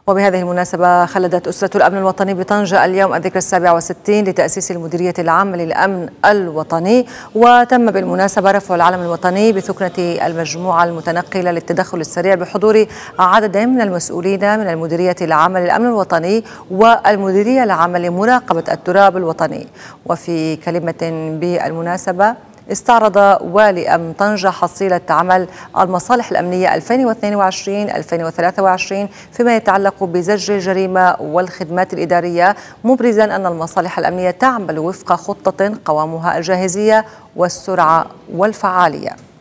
وبهذه المناسبة خلدت أسرة الأمن الوطني بطنجة اليوم الذكرى 67 لتأسيس المديرية العامة للأمن الوطني، وتم بالمناسبة رفع العلم الوطني بثكنة المجموعة المتنقلة للتدخل السريع بحضور عدد من المسؤولين من المديرية العامة للأمن الوطني والمديرية العامة لمراقبة التراب الوطني. وفي كلمة بالمناسبة استعرض والي أمن طنجة حصيلة عمل المصالح الأمنية 2022-2023 فيما يتعلق بزج الجريمة والخدمات الإدارية، مبرزا أن المصالح الأمنية تعمل وفق خطة قوامها الجاهزية والسرعة والفعالية.